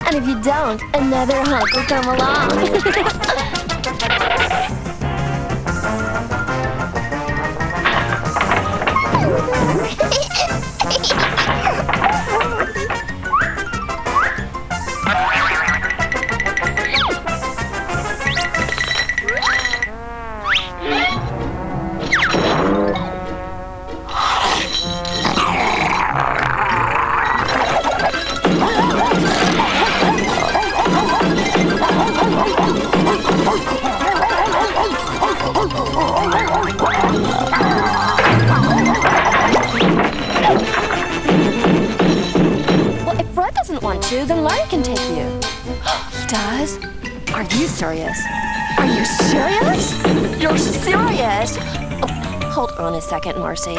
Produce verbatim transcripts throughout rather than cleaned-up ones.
And if you don't, another hunk will come along. Well, if Fred doesn't want you, then Larry can take you. He does? Are you serious? Are you serious? You're serious? Oh, hold on a second, Marcy.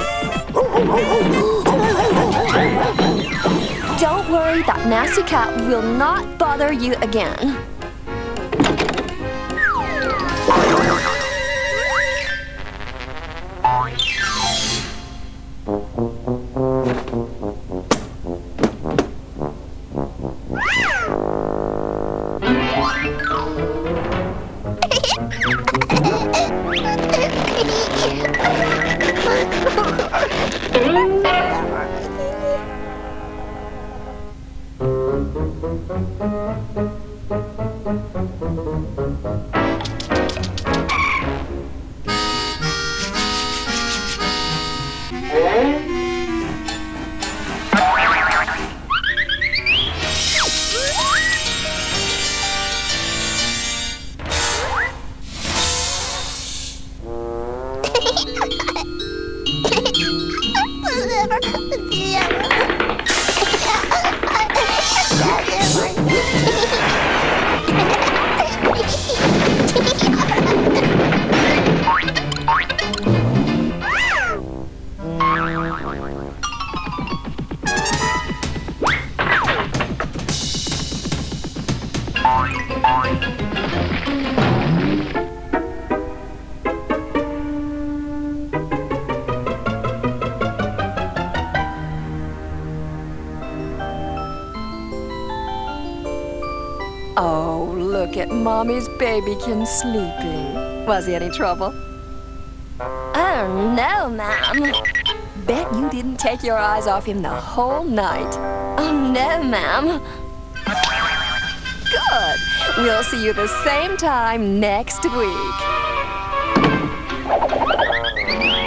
Don't worry, that nasty cat will not bother you again. Oh, look at Mommy's babykin sleeping. Was he any trouble? Oh, no, Mom. Bet you didn't take your eyes off him the whole night. Oh, no, Ma'am. Good. We'll see you the same time next week.